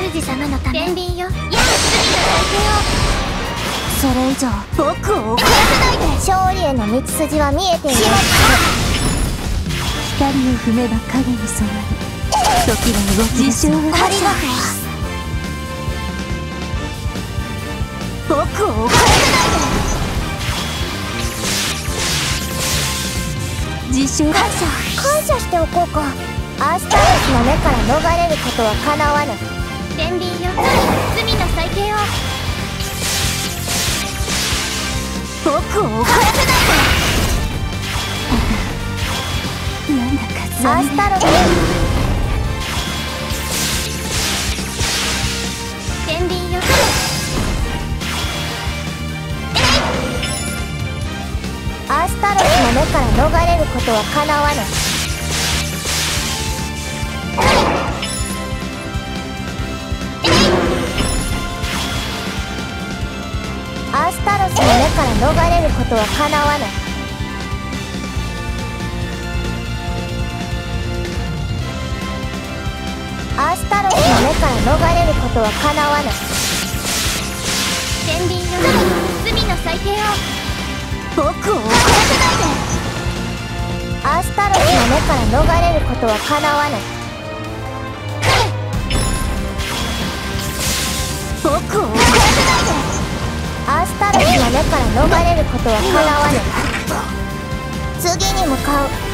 主様のため天秤よ、や罪の体それ以上僕を怒らせないで。勝利への道筋は見えている。光を踏めば影に染まる。時は動き出し、ありがとう。僕を怒らせないで。自称感謝しておこうか。アスタロスの目から逃れることはかなわぬ。 天秤よ、罪の裁定を。 僕を怒らせないで。なんだか残念。アスタロス天秤よ、 アスタロスの目から逃れることはかなわぬ。アスタロスの目から逃れることはかなわぬ。アスタロスの目から逃れることはかなわぬ。 天秤よ、罪の裁定を。 僕を怒らせないで。アスタロスの目から逃れることはかなわぬ。僕を怒らせないで。アスタロスの目から逃れることはかなわぬ。次に向かう。